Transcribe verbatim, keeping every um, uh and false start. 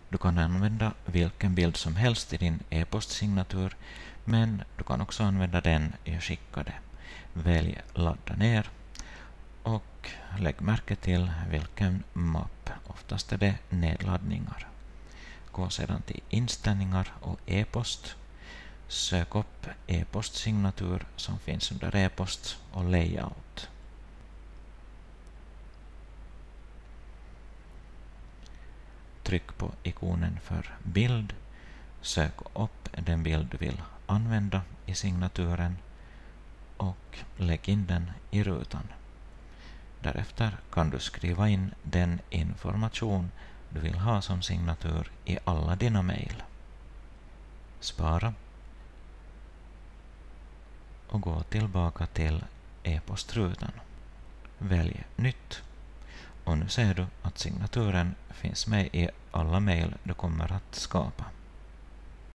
Du kan använda vilken bild som helst i din e-postsignatur, men du kan också använda den jag skickade. Välj ladda ner och lägg märke till vilken mapp. Oftast är det nedladdningar. Gå sedan till inställningar och e-post. Sök upp e-postsignatur som finns under e-post och layout. Tryck på ikonen för bild. Sök upp den bild du vill använda i signaturen och lägg in den i rutan. Därefter kan du skriva in den information du vill ha som signatur i alla dina mejl. Spara och gå tillbaka till e-postrutan. Välj nytt och nu ser du att signaturen finns med i alla mejl du kommer att skapa.